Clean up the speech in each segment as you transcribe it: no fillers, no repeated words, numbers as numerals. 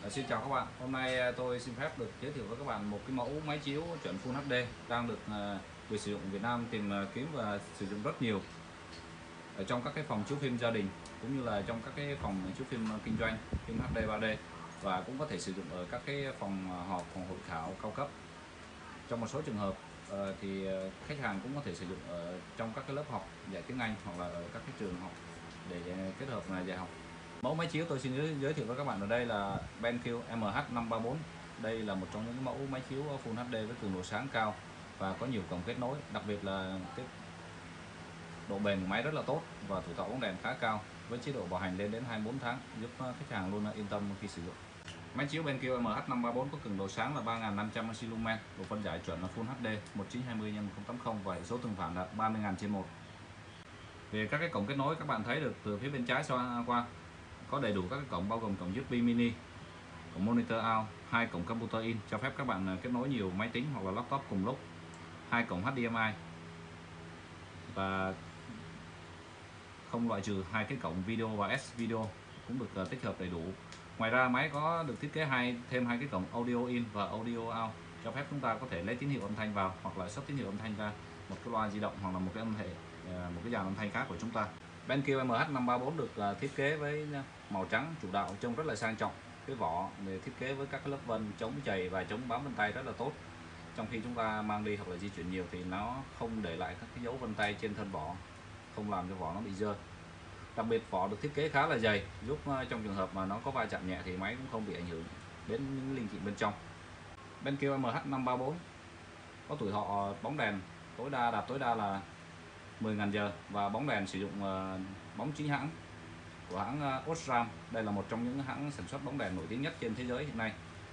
Xin chào các bạn. Hôm nay tôi xin phép được giới thiệu với các bạn một cái mẫu máy chiếu chuẩn Full HD đang được người sử dụng Việt Nam tìm kiếm và sử dụng rất nhiều ở trong các cái phòng chiếu phim gia đình cũng như là trong các cái phòng chiếu phim kinh doanh phim HD 3D, và cũng có thể sử dụng ở các cái phòng họp, phòng hội thảo cao cấp. Trong một số trường hợp thì khách hàng cũng có thể sử dụng ở trong các cái lớp học dạy tiếng Anh hoặc là ở các cái trường học để kết hợp dạy học. Mẫu máy chiếu tôi xin giới thiệu với các bạn ở đây là BenQ MH534. Đây là một trong những mẫu máy chiếu Full HD với cường độ sáng cao và có nhiều cổng kết nối, đặc biệt là cái độ bền của máy rất là tốt và tuổi thọ bóng đèn khá cao, với chế độ bảo hành lên đến 24 tháng, giúp khách hàng luôn yên tâm khi sử dụng. Máy chiếu BenQ MH534 có cường độ sáng là 3500 lumen, độ phân giải chuẩn là Full HD 1920x1080 và hệ số tương phản là 30.000/1. Về các cái cổng kết nối, các bạn thấy được từ phía bên trái qua có đầy đủ các cái cổng, bao gồm cổng USB mini, cổng monitor out, hai cổng computer in cho phép các bạn kết nối nhiều máy tính hoặc là laptop cùng lúc, hai cổng HDMI và không loại trừ hai cái cổng video và S video cũng được tích hợp đầy đủ. Ngoài ra máy có được thiết kế thêm hai cái cổng audio in và audio out, cho phép chúng ta có thể lấy tín hiệu âm thanh vào hoặc là xuất tín hiệu âm thanh ra một cái loa di động hoặc là một cái một cái dàn âm thanh khác của chúng ta. BenQ MH534 được thiết kế với màu trắng chủ đạo, trông rất là sang trọng. Cái vỏ để thiết kế với các lớp vân chống chày và chống bám vân tay rất là tốt. Trong khi chúng ta mang đi hoặc là di chuyển nhiều thì nó không để lại các cái dấu vân tay trên thân vỏ, không làm cho vỏ nó bị dơ. Đặc biệt vỏ được thiết kế khá là dày, giúp trong trường hợp mà nó có va chạm nhẹ thì máy cũng không bị ảnh hưởng đến những linh kiện bên trong. BenQ MH534 có tuổi thọ bóng đèn đạt tối đa là 10.000 giờ và bóng đèn sử dụng bóng chính hãng của hãng Osram. Đây là một trong những hãng sản xuất bóng đèn nổi tiếng nhất trên thế giới hiện nay.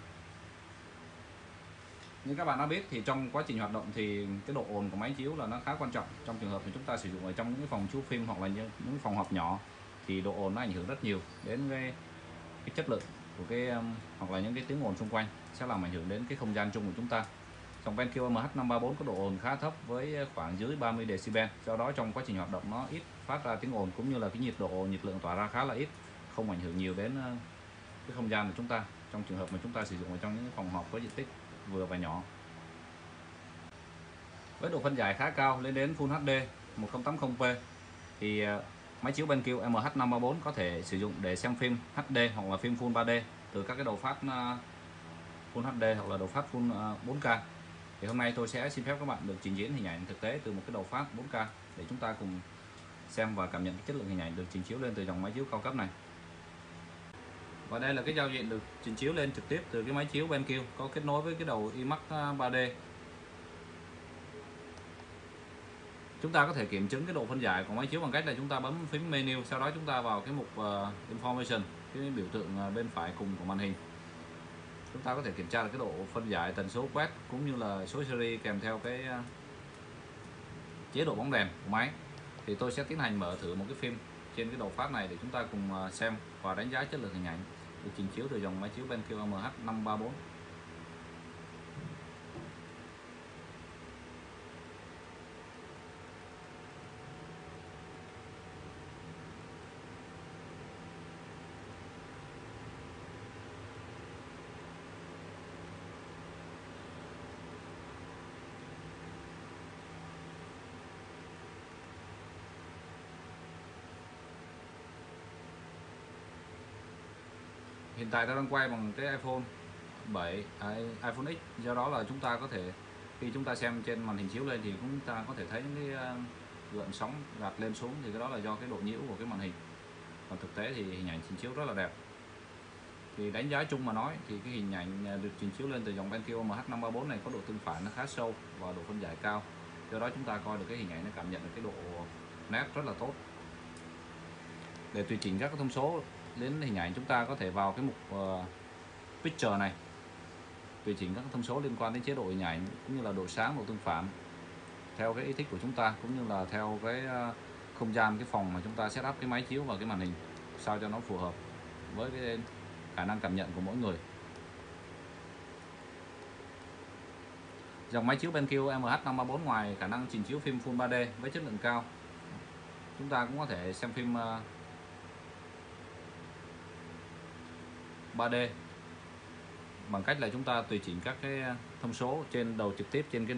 Như các bạn đã biết thì trong quá trình hoạt động thì cái độ ồn của máy chiếu là nó khá quan trọng. Trong trường hợp thì chúng ta sử dụng ở trong những phòng chiếu phim hoặc là những phòng họp nhỏ thì độ ồn nó ảnh hưởng rất nhiều đến cái chất lượng của hoặc là những cái tiếng ồn xung quanh sẽ làm ảnh hưởng đến cái không gian chung của chúng ta. Dòng BenQ MH534 có độ ồn khá thấp với khoảng dưới 30 decibel, do đó trong quá trình hoạt động nó ít phát ra tiếng ồn, cũng như là cái nhiệt lượng tỏa ra khá là ít, không ảnh hưởng nhiều đến cái không gian của chúng ta trong trường hợp mà chúng ta sử dụng ở trong những phòng họp có diện tích vừa và nhỏ. Với độ phân giải khá cao lên đến Full HD 1080p thì máy chiếu BenQ MH534 có thể sử dụng để xem phim HD hoặc là phim Full 3D từ các cái đầu phát Full HD hoặc là đầu phát Full 4K. Thì hôm nay tôi sẽ xin phép các bạn được trình diễn hình ảnh thực tế từ một cái đầu phát 4K để chúng ta cùng xem và cảm nhận cái chất lượng hình ảnh được trình chiếu lên từ dòng máy chiếu cao cấp này. Và đây là cái giao diện được trình chiếu lên trực tiếp từ cái máy chiếu BenQ có kết nối với cái đầu iMac 3D. Chúng ta có thể kiểm chứng cái độ phân giải của máy chiếu bằng cách là chúng ta bấm phím menu, sau đó chúng ta vào cái mục Information, cái biểu tượng bên phải cùng của màn hình. Chúng ta có thể kiểm tra được cái độ phân giải, tần số quét cũng như là số series kèm theo cái chế độ bóng đèn của máy. Thì tôi sẽ tiến hành mở thử một cái phim trên cái đầu phát này để chúng ta cùng xem và đánh giá chất lượng hình ảnh được trình chiếu từ dòng máy chiếu BenQ MH534. Hiện tại tôi đang quay bằng cái iPhone 7, iPhone X, do đó là chúng ta có thể khi chúng ta xem trên màn hình chiếu lên thì chúng ta có thể thấy những cái gợn sóng gạt lên xuống, thì cái đó là do cái độ nhiễu của cái màn hình. Còn thực tế thì hình ảnh trình chiếu rất là đẹp. Thì đánh giá chung mà nói thì cái hình ảnh được trình chiếu lên từ dòng BenQ MH534 này có độ tương phản nó khá sâu và độ phân giải cao, do đó chúng ta coi được cái hình ảnh nó cảm nhận được cái độ nét rất là tốt. Để tùy chỉnh các thông số đến hình ảnh, chúng ta có thể vào cái mục Picture này, tùy chỉnh các thông số liên quan đến chế độ hình ảnh cũng như là độ sáng, độ tương phản theo cái ý thích của chúng ta, cũng như là theo cái không gian, cái phòng mà chúng ta set up cái máy chiếu và cái màn hình sao cho nó phù hợp với cái khả năng cảm nhận của mỗi người. Dòng máy chiếu BenQ MH534 ngoài khả năng trình chiếu phim Full 3D với chất lượng cao, chúng ta cũng có thể xem phim 3D bằng cách là chúng ta tùy chỉnh các cái thông số trên đầu trực tiếp trên cái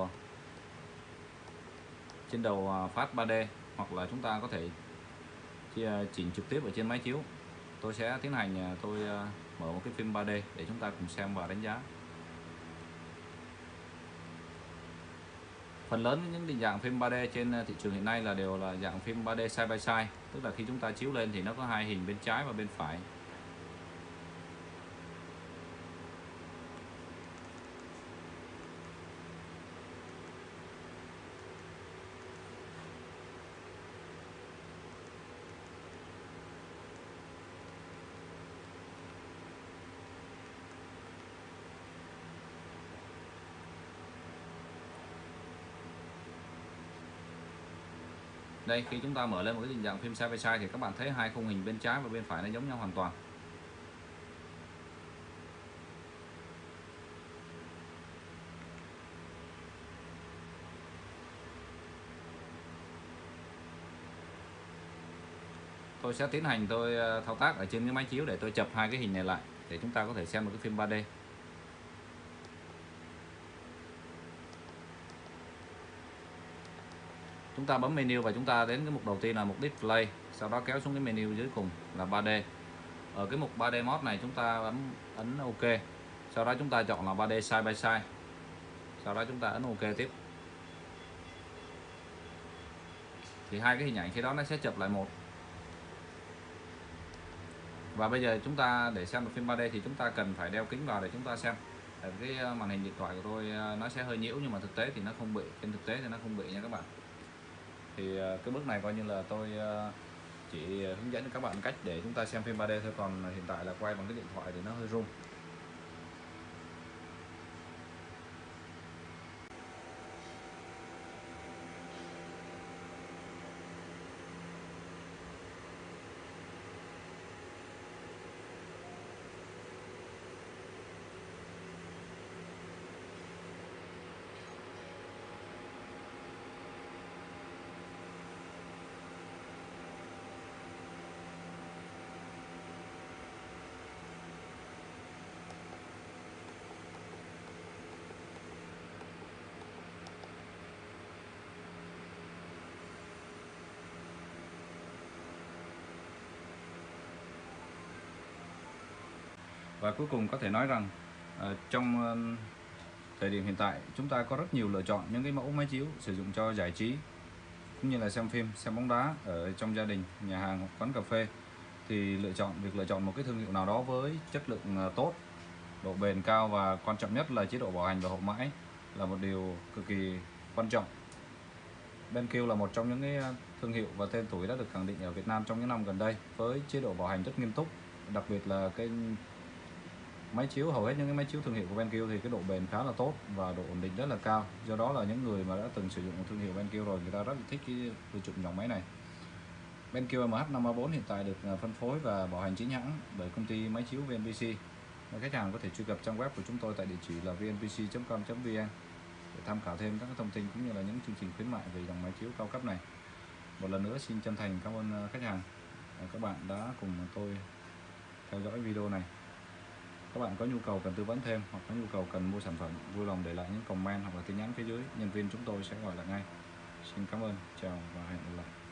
đầu phát 3D, hoặc là chúng ta có thể chỉnh trực tiếp ở trên máy chiếu. Tôi sẽ tiến hành tôi mở một cái phim 3D để chúng ta cùng xem và đánh giá. Phần lớn những định dạng phim 3D trên thị trường hiện nay là đều là dạng phim 3D side by side, tức là khi chúng ta chiếu lên thì nó có hai hình bên trái và bên phải. Đây, khi chúng ta mở lên một cái định dạng phim side by side thì các bạn thấy hai khung hình bên trái và bên phải nó giống nhau hoàn toàn. Tôi sẽ tiến hành tôi thao tác ở trên cái máy chiếu để tôi chập hai cái hình này lại để chúng ta có thể xem được cái phim 3D. Chúng ta bấm menu và chúng ta đến cái mục đầu tiên là mục display, sau đó kéo xuống cái menu dưới cùng là 3D. Ở cái mục 3D mode này chúng ta ấn OK, sau đó chúng ta chọn là 3D side by side, sau đó chúng ta ấn OK tiếp. Thì hai cái hình ảnh khi đó nó sẽ chập lại một. Và bây giờ chúng ta để xem được phim 3D thì chúng ta cần phải đeo kính vào để chúng ta xem. Tại cái màn hình điện thoại của tôi nó sẽ hơi nhiễu, nhưng mà thực tế thì nó không bị, trên thực tế thì nó không bị nha các bạn. Thì cái bước này coi như là tôi chỉ hướng dẫn các bạn cách để chúng ta xem phim 3D thôi, còn hiện tại là quay bằng cái điện thoại thì nó hơi rung. Và cuối cùng có thể nói rằng trong thời điểm hiện tại chúng ta có rất nhiều lựa chọn những cái mẫu máy chiếu sử dụng cho giải trí cũng như là xem phim, xem bóng đá ở trong gia đình, nhà hàng hoặc quán cà phê. Thì việc lựa chọn một cái thương hiệu nào đó với chất lượng tốt, độ bền cao và quan trọng nhất là chế độ bảo hành và hậu mãi là một điều cực kỳ quan trọng. BenQ là một trong những cái thương hiệu và tên tuổi đã được khẳng định ở Việt Nam trong những năm gần đây với chế độ bảo hành rất nghiêm túc. Đặc biệt là cái máy chiếu, hầu hết những cái máy chiếu thương hiệu của BenQ thì cái độ bền khá là tốt và độ ổn định rất là cao. Do đó là những người mà đã từng sử dụng thương hiệu BenQ rồi, người ta rất là thích cái lựa chọn dòng máy này. BenQ MH534 hiện tại được phân phối và bảo hành chính hãng bởi công ty máy chiếu VNPC. Và khách hàng có thể truy cập trang web của chúng tôi tại địa chỉ là vnpc.com.vn để tham khảo thêm các thông tin cũng như là những chương trình khuyến mại về dòng máy chiếu cao cấp này. Một lần nữa xin chân thành cảm ơn khách hàng, các bạn đã cùng tôi theo dõi video này. Các bạn có nhu cầu cần tư vấn thêm hoặc có nhu cầu cần mua sản phẩm, vui lòng để lại những comment hoặc là tin nhắn phía dưới, nhân viên chúng tôi sẽ gọi lại ngay. Xin cảm ơn, chào và hẹn gặp lại.